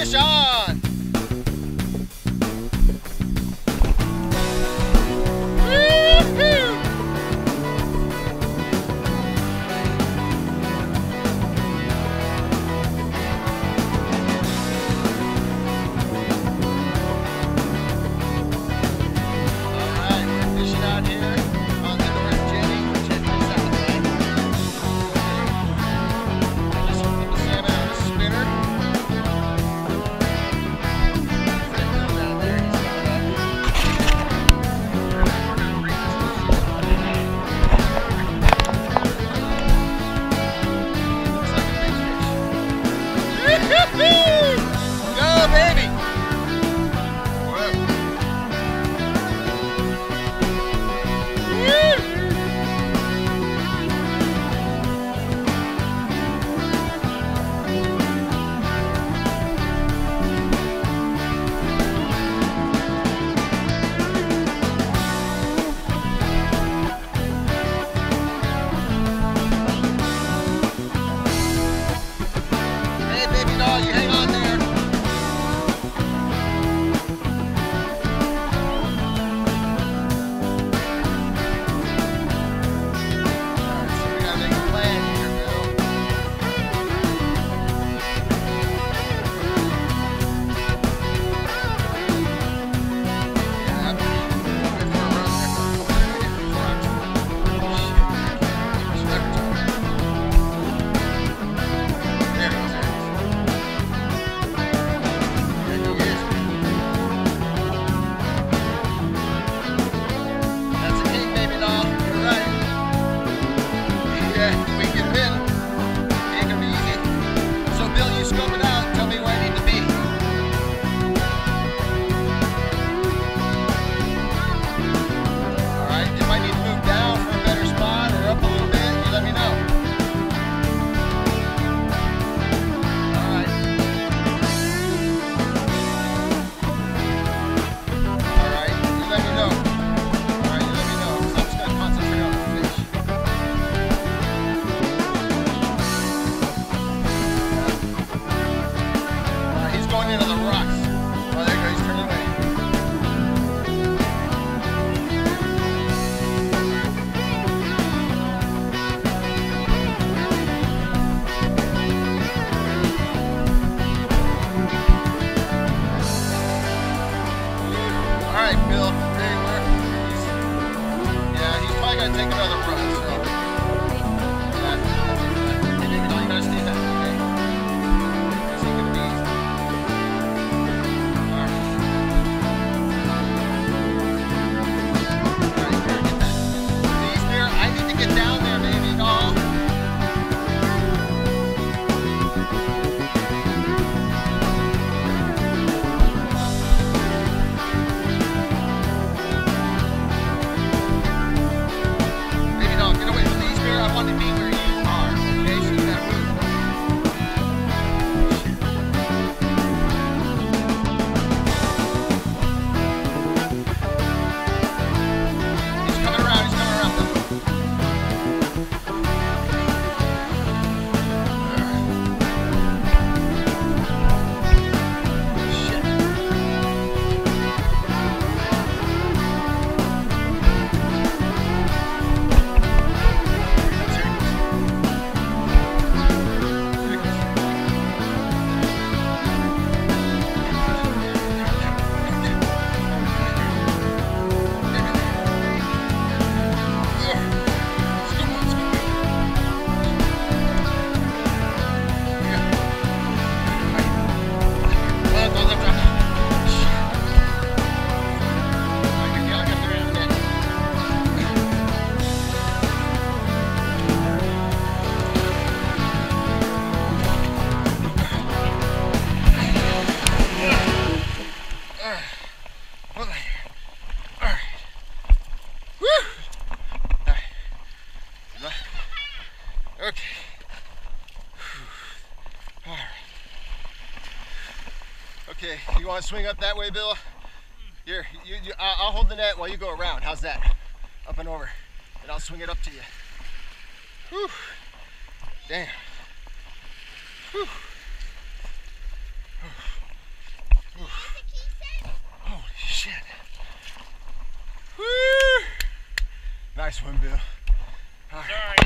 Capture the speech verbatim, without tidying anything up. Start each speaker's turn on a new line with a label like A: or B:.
A: Fish on! Go, baby! Hey, baby doll, you hang on there. Into the rocks. Oh, there he goes, he's turning away. All right, Bill, there you were. He's, yeah, he's probably gonna take another run, so. Yeah, hey, baby, don't you gotta stay back, okay? This ain't gonna be easy. Down there, baby doll. Baby doll, get away. Please, Bear, I want to be where you are. Okay, so you gotta move. He's coming around, he's coming around. Okay. All right. Okay, you want to swing up that way, Bill? Here, you, you, I'll hold the net while you go around. How's that? Up and over. And I'll swing it up to you. Whew. Damn. Whew. Nice one, Bill. All right.
B: Sorry.